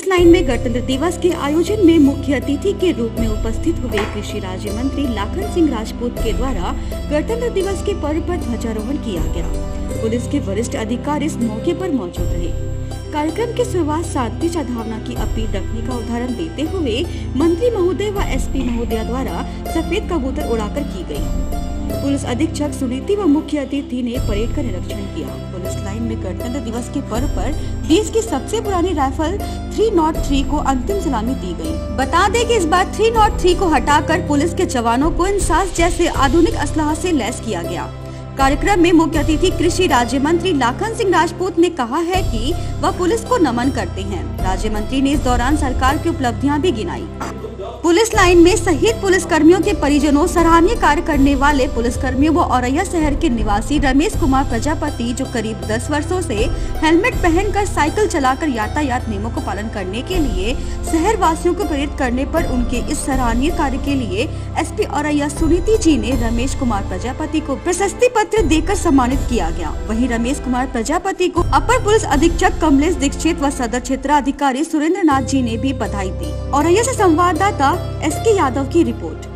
Police line में गणतंत्र दिवस के आयोजन में मुख्य अतिथि के रूप में उपस्थित हुए कृषि राज्य मंत्री लाखन सिंह राजपूत के द्वारा गणतंत्र दिवस के पर्व पर ध्वजारोहण किया गया। पुलिस के वरिष्ठ अधिकारी इस मौके पर मौजूद रहे। कार्यक्रम की शुरुआत शांति सद्भावना की अपील रखने का उदाहरण देते हुए मंत्री महोदय व एसपी महोदया द्वारा सफेद कबूतर उड़ाकर की गई। पुलिस अधीक्षक सुनीति व मुख्य अतिथि ने परेड का निरीक्षण किया। पुलिस लाइन में गणतंत्र दिवस के पर्व पर देश की सबसे पुरानी राइफल 303 को अंतिम सलामी दी गई। बता दें कि इस बार 303 को हटाकर पुलिस के जवानों को इंसास जैसे आधुनिक असलाह से लैस किया गया। कार्यक्रम में मुख्य अतिथि कृषि राज्य मंत्री लाखन सिंह राजपूत ने कहा है कि वह पुलिस को नमन करते हैं। राज्य मंत्री ने इस दौरान सरकार की उपलब्धियां भी गिनाई। पुलिस लाइन में शहीद पुलिस कर्मियों के परिजनों, सराहनीय कार्य करने वाले पुलिस कर्मियों व औरैया शहर के निवासी रमेश कुमार प्रजापति, जो करीब 10 वर्षों से हेलमेट पहनकर साइकिल चलाकर यातायात नियमों को पालन करने के लिए शहर वासियों को प्रेरित करने पर उनके इस सराहनीय कार्य के लिए एसपी औरैया सुनीति जी ने रमेश कुमार प्रजापति को प्रशस्ति पत्र देकर सम्मानित किया गया। वहीं रमेश कुमार प्रजापति को अपर पुलिस अधीक्षक कमलेश दीक्षित व सदर क्षेत्राधिकारी सुरेंद्र नाथ जी ने भी बधाई दी। औरैया से संवाददाता एसके यादव की रिपोर्ट।